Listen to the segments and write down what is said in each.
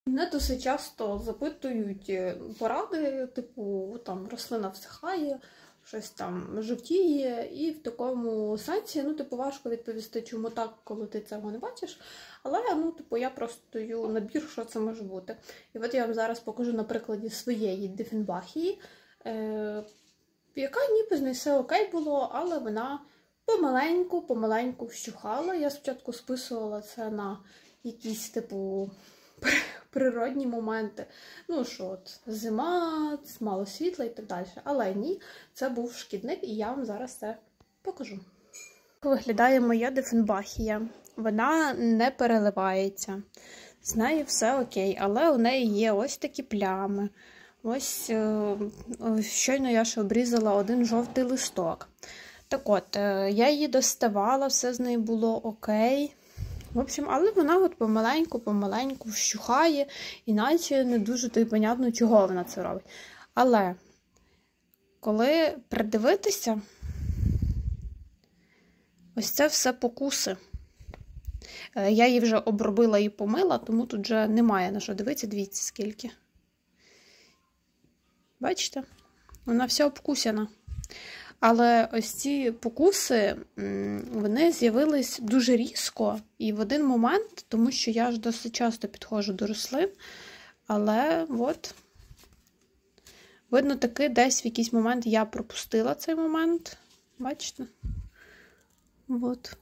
Мене досить часто запитують поради, типу, там рослина всихає, щось там жовтіє, і в такому сенсі, ну, типу, важко відповісти, чому так, коли ти цього не бачиш. Але, ну, типу, я просто даю набір, що це може бути. І от я вам зараз покажу на прикладі своєї Дифенбахії, яка ніби з нею все окей було, але вона помаленьку вщухала. Я спочатку списувала це на якісь, типу, природні моменти. Ну, що от зима, мало світла і так далі. Але ні, це був шкідник, і я вам зараз це покажу. Як виглядає моя Дифенбахія? Вона не переливається. З нею все окей, але у неї є ось такі плями. Ось, щойно я ж обрізала один жовтий листок. Так от, я її доставала, все з нею було окей. В общем, але вона от помаленьку вщухає, іначе не дуже то й понятно, чого вона це робить. Але, коли придивитися, ось це все покуси. Я її вже обробила і помила, тому тут вже немає на що дивитися, дивіться скільки. Бачите? Вона вся обкусяна. Але ось ці покуси, вони з'явились дуже різко і в один момент, тому що я ж досить часто підходжу до рослин, але от, видно таки, десь в якийсь момент я пропустила цей момент. Бачите? От.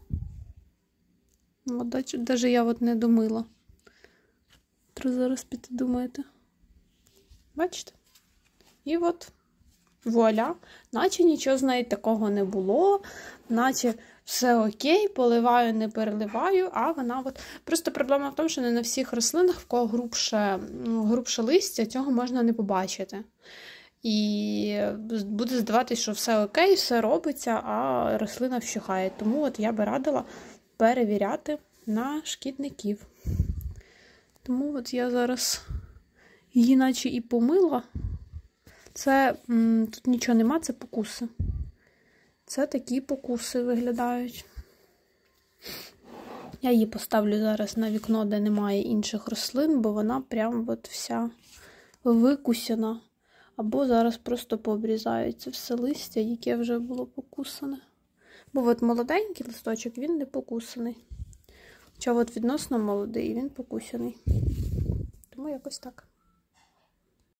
Навіть я от не домила. Треба зараз піти, думаєте. Бачите? І от. Вуаля, наче нічого з нею такого не було, наче все окей, поливаю, не переливаю, а вона от... Просто проблема в тому, що не на всіх рослинах, в кого грубше листя, цього можна не побачити. І буде здаватися, що все окей, все робиться, а рослина вщухає. Тому от я би радила перевіряти на шкідників. Тому от я зараз її наче і помила. Це, тут нічого нема, це покуси. Це такі покуси виглядають. Я її поставлю зараз на вікно, де немає інших рослин, бо вона прям от вся викусена. Або зараз просто пообрізається все листя, яке вже було покусане. Бо от молоденький листочок, він не покусаний. Хоча от відносно молодий, він покусаний. Тому якось так.